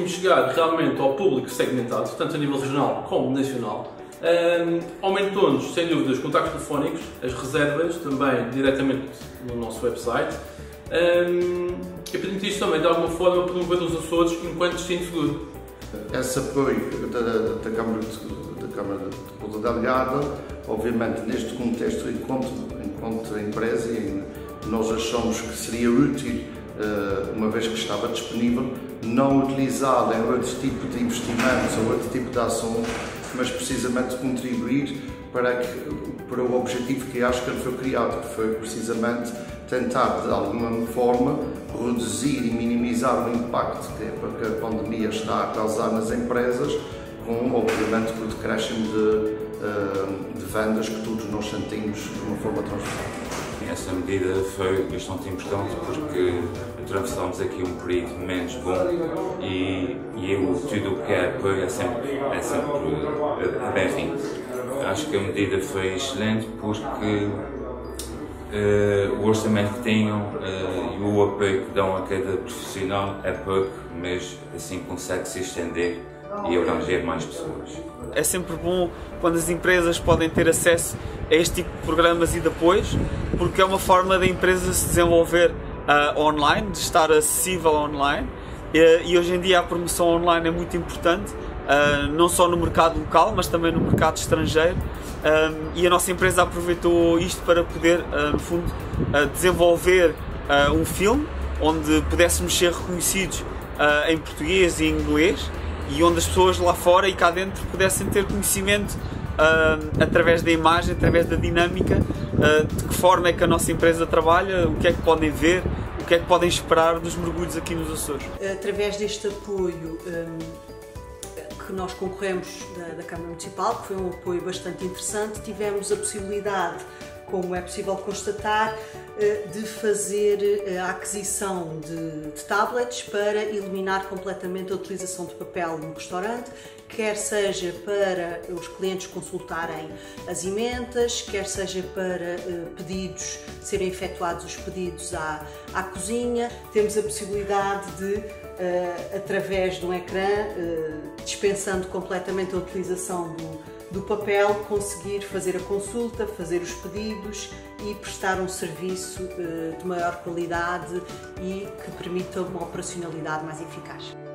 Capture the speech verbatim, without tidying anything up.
conseguimos chegar realmente ao público segmentado, tanto a nível regional como nacional. Um, aumentou-nos, sem dúvida, os contactos telefónicos, as reservas, também diretamente no nosso website. Um, e permite isto também, de alguma forma, promover os Açores enquanto destino seguro. Esse apoio da, da Câmara de, da Câmara de, de Delgado, obviamente, neste contexto, enquanto, enquanto empresa, nós achamos que seria útil, uma vez que estava disponível, não utilizá-lo em outro tipo de investimentos ou outro tipo de ações, mas precisamente contribuir para, que, para o objetivo que acho que ele foi criado, que foi precisamente tentar, de alguma forma, reduzir e minimizar o impacto que a pandemia está a causar nas empresas, com, obviamente, o decréscimo de, de vendas que todos nós sentimos de uma forma transversal. Essa medida foi bastante importante porque atravessamos aqui um período menos bom e, e eu, tudo o que é apoio é sempre, é sempre bem-vindo. Acho que a medida foi excelente porque uh, o orçamento que tenham uh, e o apoio que dão a cada profissional é pouco, mas assim consegue-se estender e abranger mais pessoas. É sempre bom quando as empresas podem ter acesso a este tipo de programas e de apoios, porque é uma forma da empresa se desenvolver uh, online, de estar acessível online, e, e hoje em dia a promoção online é muito importante, uh, não só no mercado local, mas também no mercado estrangeiro, uh, e a nossa empresa aproveitou isto para poder, uh, no fundo, uh, desenvolver uh, um filme onde pudéssemos ser reconhecidos uh, em português e em inglês, e onde as pessoas lá fora e cá dentro pudessem ter conhecimento uh, através da imagem, através da dinâmica, uh, de que forma é que a nossa empresa trabalha, o que é que podem ver, o que é que podem esperar dos mergulhos aqui nos Açores. Através deste apoio um, que nós concorremos da, da Câmara Municipal, que foi um apoio bastante interessante, tivemos a possibilidade, como é possível constatar, de fazer a aquisição de, de tablets para eliminar completamente a utilização de papel no restaurante, quer seja para os clientes consultarem as emendas, quer seja para uh, pedidos, serem efetuados os pedidos à, à cozinha. Temos a possibilidade de, uh, através de um ecrã, uh, dispensando completamente a utilização do do papel, conseguir fazer a consulta, fazer os pedidos e prestar um serviço de maior qualidade e que permita uma operacionalidade mais eficaz.